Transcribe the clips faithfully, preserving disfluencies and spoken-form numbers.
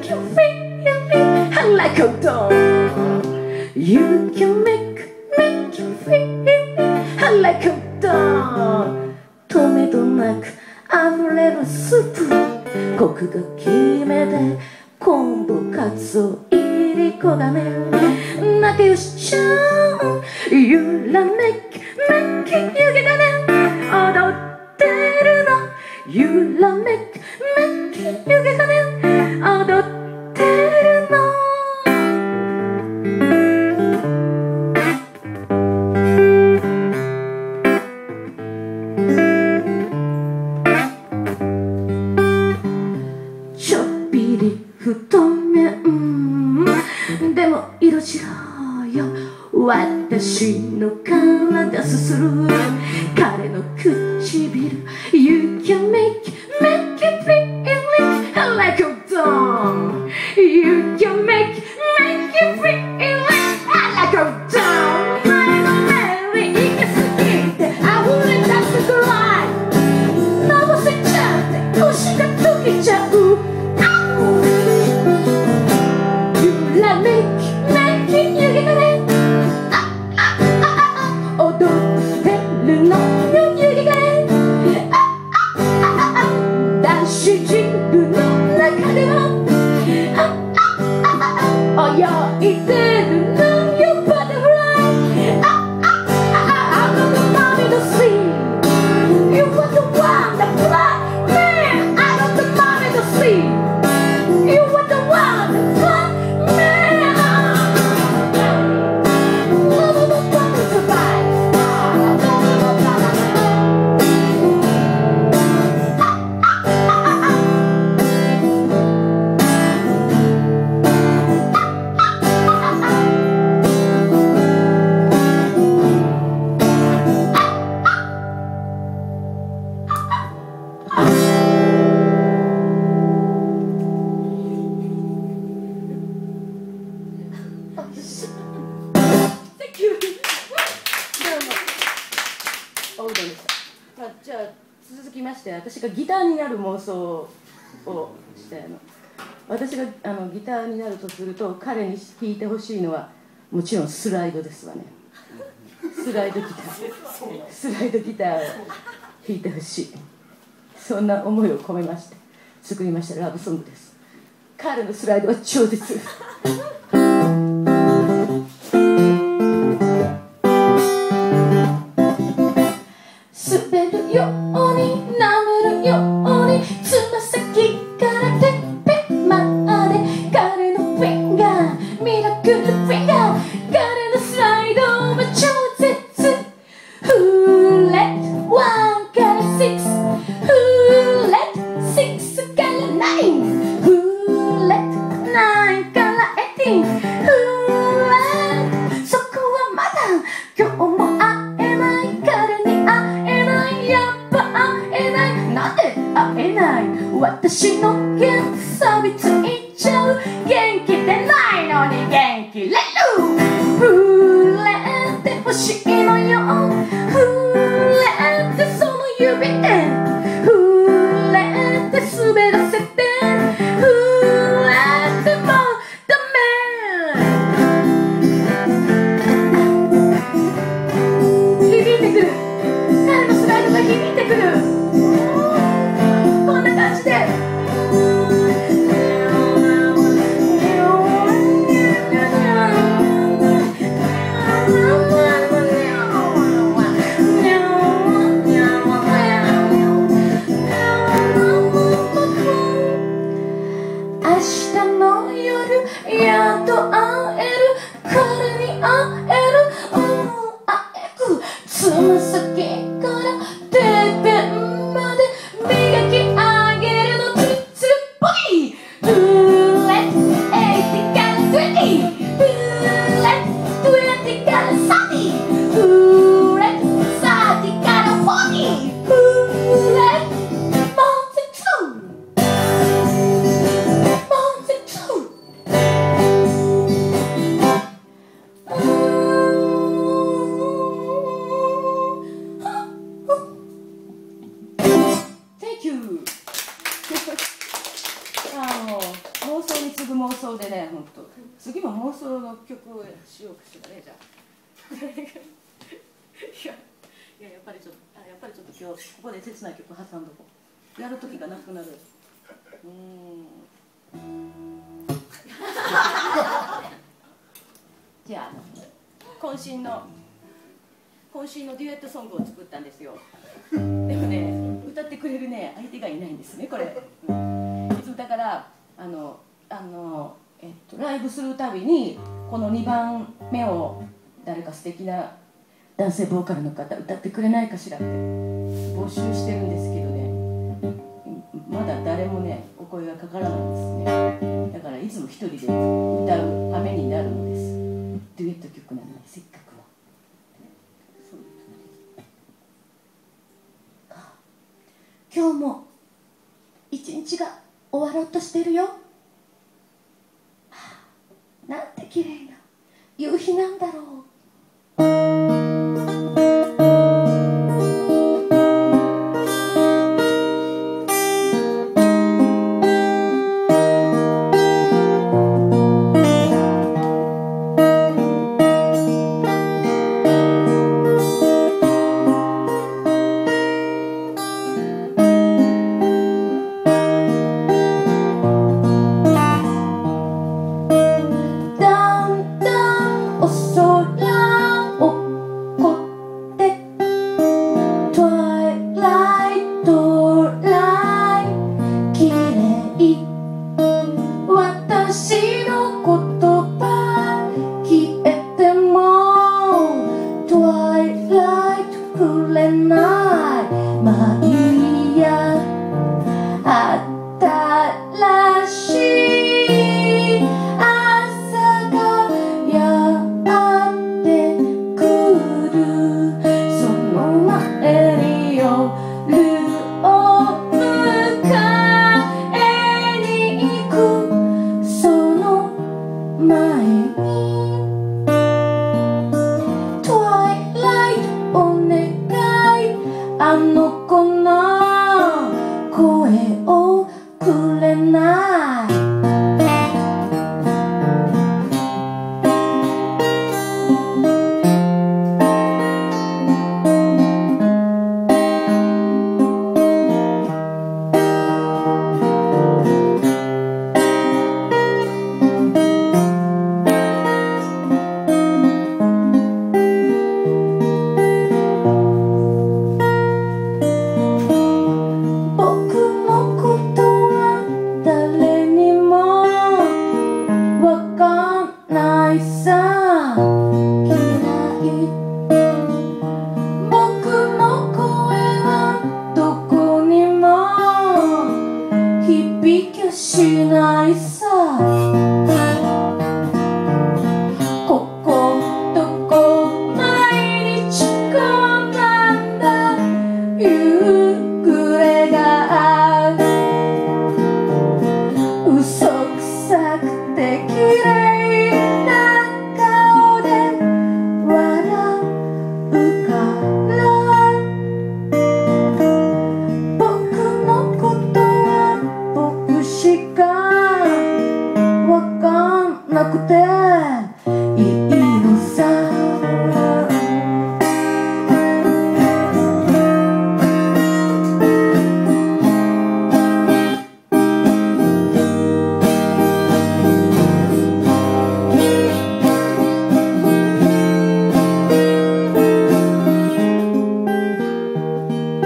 make you feel like a doll. You can make, make you feel like a doll. 止めどなく溢れるスープ、コクが決めで昆布かつおいりこがね、仲良しちゃん、ゆらめきめき湯気がね、踊ってるの。ゆらめきめき湯気がね、踊ってるの。ちょっぴり太麺でも色白よ、私の体すする彼の唇。 You can make, make it feel like a doll. You can make, make it feel like a doll. 前のめり行き過ぎて溢れ出すくらいのぼせちゃって腰が溶けちゃう。ゆらめきめき湯気がね、踊ってるのよ湯気がね。男子汁の中では泳いでるのよバタフライ。Out of the mommy to see you want the one that fly man. Out of the mommy to see you want the one that fly man. Love of the one to survive. Thank you. どうも。おうどんでした。あ、じゃあ続きまして、私がギターになる妄想をしたの。私があのギターになるとすると、彼に弾いてほしいのはもちろんスライドですわね。スライドギター、スライドギターを弾いてほしい。そんな思いを込めまして作りましたラブソングです。彼のスライドは超絶。滑るように舐めるようにつま先からてっぺんまで彼のフィンガー、ミラクルフィンガー、彼のスライドは超絶。Who let one からsix Who let six から nine Who let nine から eighteen Who let そこはまだ今日も会えない、彼に会えない、やっぱ会えない、なんで会えない、私の幻想びついちゃう、元気でないのに元気れる、触れてほしいのよ、触れてその指で触れて滑らせて触れてもダメ、響いてくる、彼のスライドが響いてくる、こんな感じでに次ぐ妄想でね、本当。次も妄想の曲をしようかしらね、じゃあ。いや、いや、やっぱりちょっと、あ、やっぱりちょっと今日ここで切ない曲挟んどこう。やる時がなくなる。うーん。じゃあ、渾身の。渾身のデュエットソングを作ったんですよ。でもね、歌ってくれるね、相手がいないんですね、これ。うん、いつもだから、あの、あの、えっと、ライブするたびに、このにばんめを、誰か素敵な男性ボーカルの方、歌ってくれないかしらって募集してるんですけどね、まだ誰もね、お声がかからないんですね。だからいつも一人で歌う羽目になるのです。デュエット曲なのに、せっかくは。 今日も一日が終わろうとしてるよ、はあ、なんて綺麗な夕日なんだろう。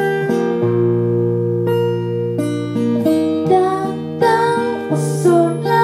だんだんお空